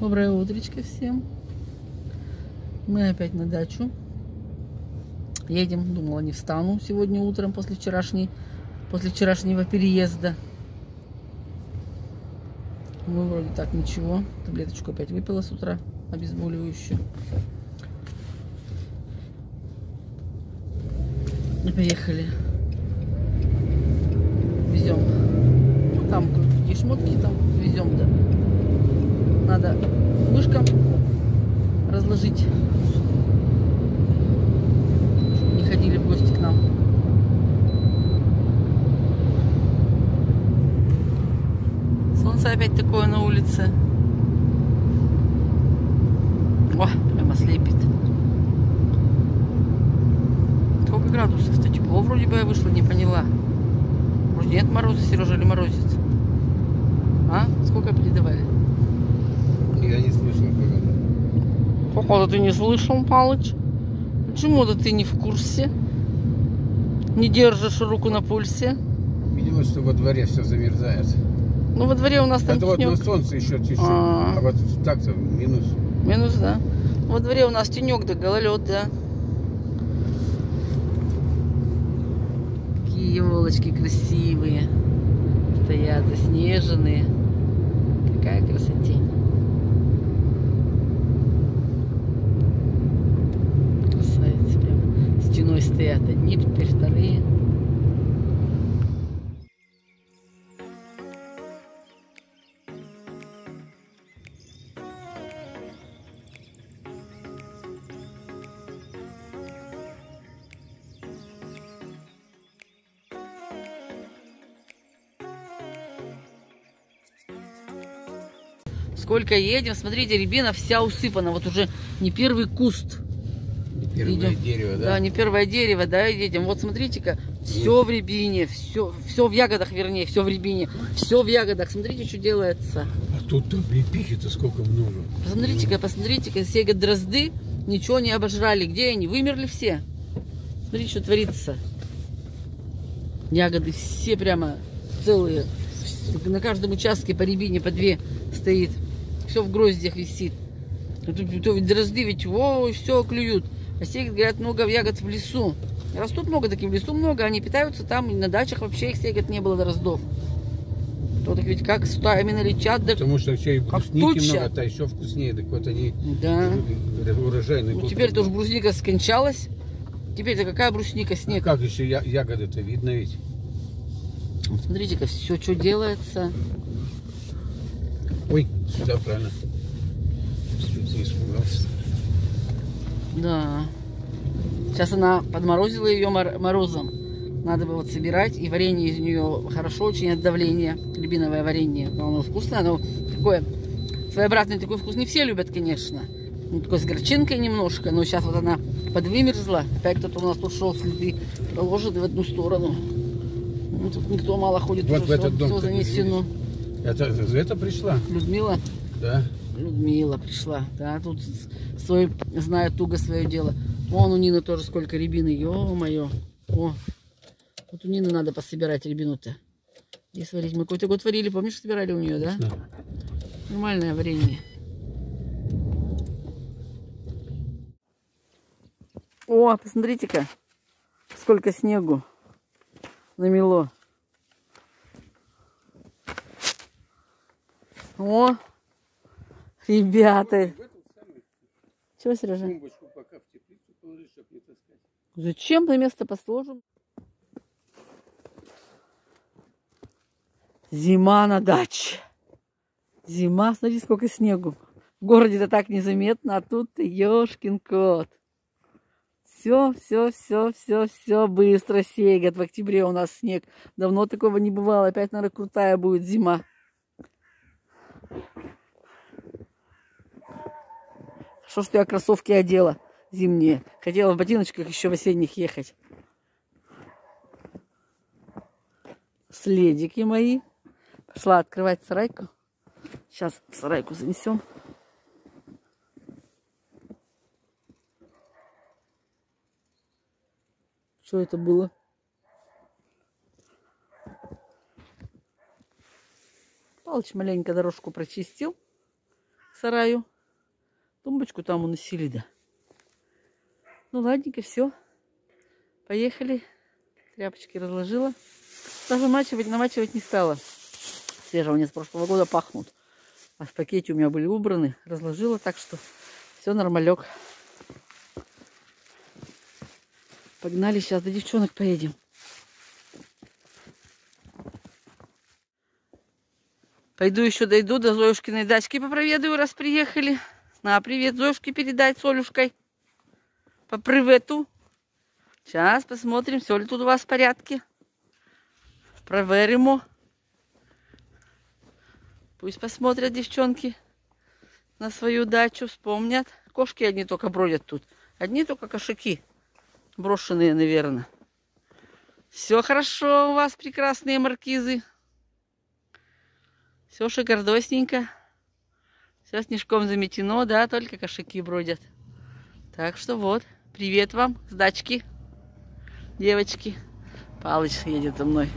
Доброе утречко всем. Мы опять на дачу. Едем. Думала, не встану сегодня утром после вчерашнего переезда. Ну, вроде так ничего. Таблеточку опять выпила с утра, обезболивающую. И поехали. Везем. Ну, там какие шмотки там везем, да. Надо мышкам разложить, чтобы не ходили в гости к нам. Солнце опять такое на улице. О, прямо слепит. Сколько градусов-то? Тепло вроде бы я вышла, не поняла. Может, нет мороза, Сережа, или морозит? А? Сколько передавали? Я не слышал погоду. Походу ты не слышал, Палыч? Почему-то ты не в курсе. Не держишь руку на пульсе. Видела, что во дворе все замерзает. Ну, во дворе у нас там это вот на тенек. солнце еще чуть-чуть. А вот так-то минус. Минус, да. Во дворе у нас тенек, да гололед, да. Какие елочки красивые. Стоят заснеженные. Какая красотень. Красавицы прям. Стеной стоят одни, теперь вторые. Сколько едем, смотрите, рябина вся усыпана. Вот уже не первый куст. Не первое дерево, да? Да, не первое дерево, да, едем. Вот смотрите-ка, все в рябине, все в ягодах, вернее, все в рябине, все в ягодах. Смотрите, что делается. А тут облепихи-то сколько много. Посмотрите-ка, все дрозды ничего не обожрали. Где они? Вымерли все. Смотрите, что творится. Ягоды все прямо целые. На каждом участке по рябине по две стоит. Все в гроздьях висит. Тут ведь дрозды ведь все клюют. А все говорят, много ягод в лесу. Растут много таких, в лесу много. Они питаются там, и на дачах вообще их ягод не было дроздов. То так ведь как стаями летят. Да, потому что еще и брусники много, а еще вкуснее. Так вот они урожайные. Ну, теперь тоже брусника скончалась. Теперь-то какая брусника, снег? А как еще ягоды-то видно ведь? Вот смотрите-ка, все, что делается. Ой, сюда правильно. Чуть не испугался. Да. Сейчас она подморозила ее морозом. Надо было вот собирать. И варенье из нее хорошо очень от давления. Рябиновое варенье. Оно вкусное, оно такое своеобразный такой вкус. Не все любят, конечно. Ну, такой с горчинкой немножко. Но сейчас вот она подвымерзла. Опять кто-то у нас тут шел, следы проложены в одну сторону. Ну, тут никто мало ходит. Вот в этот дом все занесено. Это пришла? Людмила? Да. Людмила пришла. Да, тут знает туго свое дело. Вон у Нины тоже сколько рябины. Ё-моё. О, вот у Нины надо пособирать рябину-то. И сварить. Мы какой-то год варили, помнишь, собирали у нее, да? Да. Нормальное варенье. О, посмотрите-ка, сколько снегу намело. О, ребята. Чего, Сережа? Пока в теплицу положишь, чтобы не таскать. Зачем на место посложим? Зима на даче. Зима, смотри, сколько снегу. В городе-то так незаметно, а тут ёшкин кот. Все быстро сеет. В октябре у нас снег. Давно такого не бывало. Опять, наверное, крутая будет зима. Что ж я кроссовки одела зимние? Хотела в ботиночках еще в осенних ехать. Следики мои. Пошла открывать сарайку. Сейчас в сарайку занесем. Что это было? Палыч маленько дорожку прочистил. сараю. Тумбочку там уносили, да. Ну, ладненько, все. Поехали. Тряпочки разложила. Даже намачивать не стала. Свежего мне с прошлого года пахнут. А в пакете у меня были убраны. Разложила, так что все нормалек. Погнали, сейчас до девчонок поедем. Пойду еще дойду до Зоюшкиной дачки, попроведаю, раз приехали. На, привет Зоюшке передать с Олюшкой. По привету. Сейчас посмотрим, все ли тут у вас в порядке. Проверим. Пусть посмотрят девчонки на свою дачу, вспомнят. Кошки одни только бродят тут. Одни только кошаки. Брошенные, наверное. Все хорошо у вас, прекрасные маркизы. Все шикардосненько. Все снежком заметено, да, только кошаки бродят. Так что вот, привет вам с дачки, девочки. Палыч едет за мной.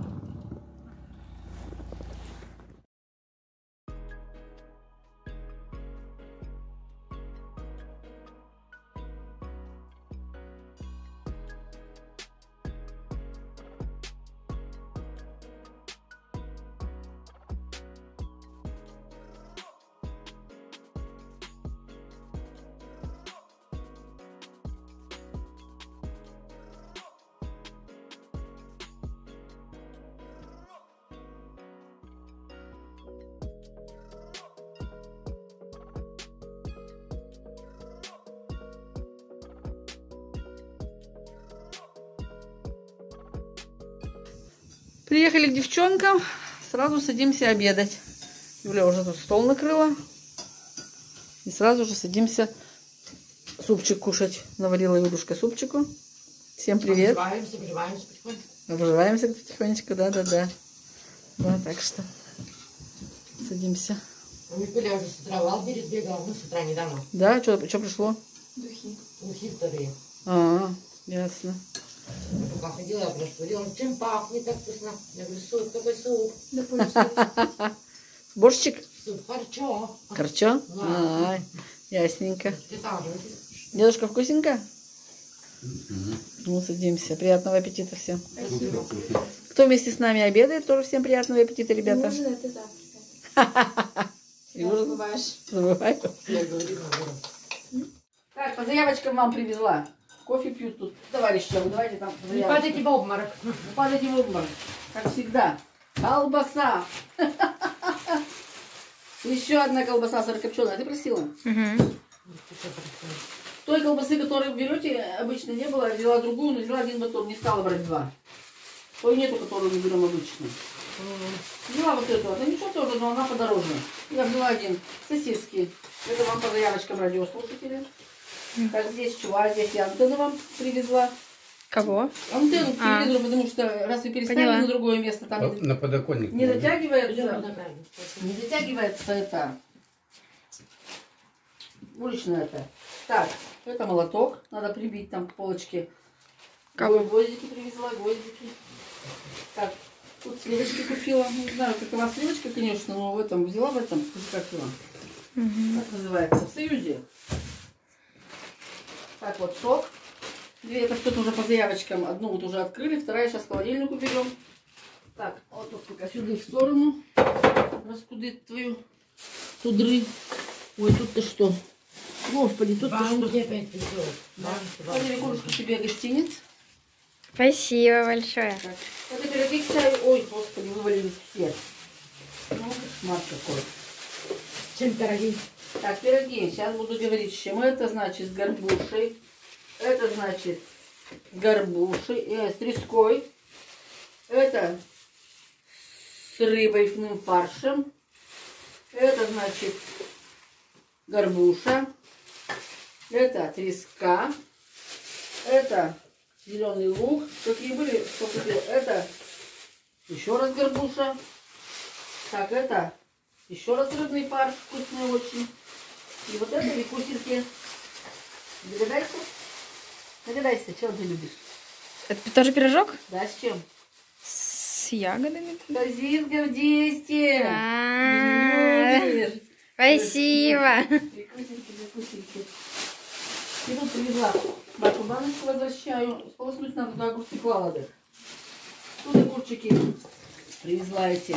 Приехали к девчонкам, сразу садимся обедать. Юля уже тут стол накрыла. И сразу же садимся супчик кушать. Наварила Юлюшка супчику. Всем привет. Обживаемся потихонечку. Обживаемся потихонечку, да-да-да. Да, так что садимся. У Микуля уже с утра в Алберет бегал, ну с утра недавно. Да, что пришло? Духи. Духи вторые. Ясно. Я пока ходила, я просто говорила, чем пахнет так вкусно. Я говорю, суп, какой суп? Да суп. Борщик? Суп, харчо. Харчо? Да. Ясненько. Ты сам же выпьешь? Дедушка, вкусненько? Ну, садимся. Приятного аппетита всем. Спасибо. Кто вместе с нами обедает, тоже всем приятного аппетита, ребята. Ужин это завтрак. Всегда забываешь. Забываю. Я говорю, наверное. Так, по заявочкам вам привезла. Кофе пьют тут. Товарищи, вы давайте там по Не заявочкам. падайте в обморок. Не падайте в обморок. Как всегда. Колбаса. Еще одна колбаса сырокопченая. Ты просила? Той колбасы, которую берете, обычно не было. Взяла другую, но взяла один батон. Не стала брать два. Той нету, которую мы берем обычно. Взяла вот эту. Это ничего тоже, но она подороже. Я взяла один. Сосиски. Это вам по заявочкам радиослушателей. Так, здесь чувак, здесь я антенну вам привезла. Кого? Антенну к телевизору, потому что раз вы переставили Поняла. на другое место, там На подоконник. не Идем дотягивается, направо. не дотягивается это уличное это. Так, это молоток, надо прибить там к полочке. Кого? Гвоздики привезла, гвоздики. Так, тут сливочки купила. Не знаю, какова сливочка, конечно, но в этом взяла, в этом, как его, как называется, в Союзе. Так, вот сок. Две, это что-то уже по заявочкам. Одну вот уже открыли, вторая сейчас в холодильник уберем. Так, вот тут пока сюда в сторону. Раскудыть твою тудры. Ой, тут-то что? Господи, тут-то Вам что? где опять пришел? Пойдем, Викулюшка, тебе гостиниц. Спасибо большое. Так, это пироги к чаю. Ой, господи, вывалились все. Ну, кошмар какой. Чем пироги? Так, пироги. Сейчас буду говорить, с чем. Это значит с горбушей. Это значит с горбушей, с треской. Это с рыбойным фаршем. Это значит горбуша. Это треска. Это зеленый лук. Какие были? Что купил? Это еще раз горбуша. Так, это еще раз рыбный фарш. Вкусный очень. И вот это викусинки. Догадайся? Догадайся, чем ты любишь? Это тоже пирожок? Да, с чем? С ягодами? Сосиска в тесте. А-а-а. Любишь. Спасибо. Перекусики. И тут привезла. Вашу баночку возвращаю. Сполоснуть надо, туда огурцы клала. Тут огурчики привезла эти.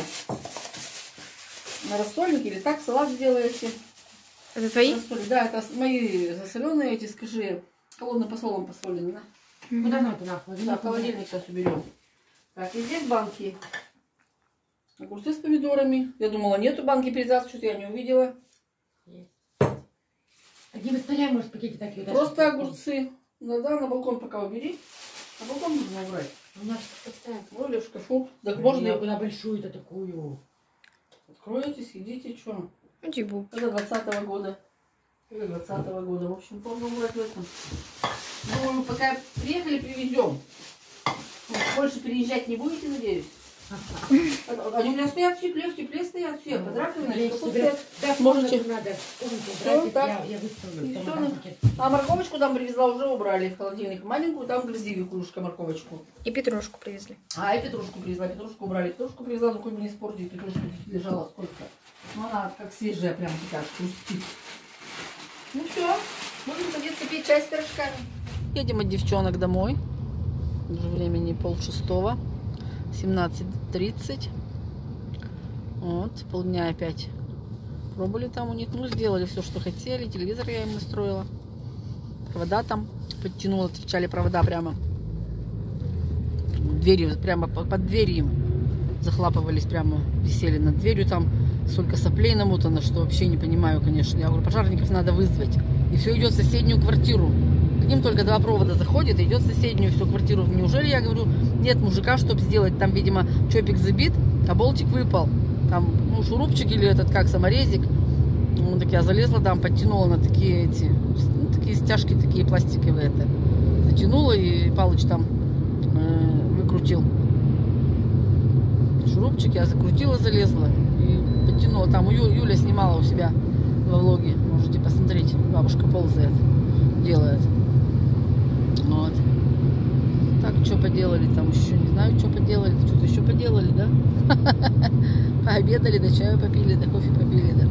На рассольник или так салат сделаете. Это твои? Да, это мои засоленные эти, скажи, холодным посолом посолены. Куда надо нахуй? Да, в холодильник сейчас уберем. Так, и здесь банки. Огурцы с помидорами. Я думала, нету банки передаться, что-то я не увидела. Где мы стояли, может, пакеты такие? Просто огурцы. Ну да, на балкон пока убери. На балкон нужно убрать. У нас поставить. Или в шкафу. Так Можно можно. куда большую-то такую. Откроете, съедите, что? Чебу. Это 20-го года. Это 20-го года. В общем, помню брать в этом. Думаю, пока приехали, привезем. Больше переезжать не будете, надеюсь? Они у меня стоят в тепле стоят все. Под раковиной. Да, Можете. надо. Всё, так. Я выставлю. И Там всё, там ну. пакет. А морковочку там привезла, уже убрали в холодильник. Маленькую, там грызили кружка морковочку. И петрушку привезли. А, и петрушку привезла, петрушку убрали. Петрушку привезла, ну хоть бы не испортить, петрушка лежала сколько. Ну она как свежая, прям такая, хрустит. Ну все, будем садиться пить чай с пирожками. Едем от девчонок домой. Уже времени 5:30, 17:30. Вот, полдня опять пробовали там у них. Ну, сделали все, что хотели. Телевизор я им настроила. Провода там подтянула, торчали провода прямо. Двери, прямо под дверью им захлапывались, прямо висели над дверью. Там столько соплей намотано, что вообще не понимаю, конечно. Я говорю, пожарников надо вызвать. И все идет в соседнюю квартиру. К ним только 2 провода заходит, и идет в соседнюю всю квартиру. Неужели, я говорю, нет мужика, чтобы сделать? Там, видимо, чопик забит, а болтик выпал. Там, ну, шурупчик или этот, как, саморезик. Ну, так я залезла там, подтянула на такие эти, ну, такие стяжки, такие пластиковые это. Затянула, и Палыч там выкрутил шурупчик, я закрутила, залезла и подтянула. Там Юля снимала у себя во влоге, можете посмотреть. Бабушка ползает, делает. Вот. Так, что поделали там еще, не знаю, что поделали. Что-то еще поделали, да? Пообедали, да чаю попили, да кофе попили, да.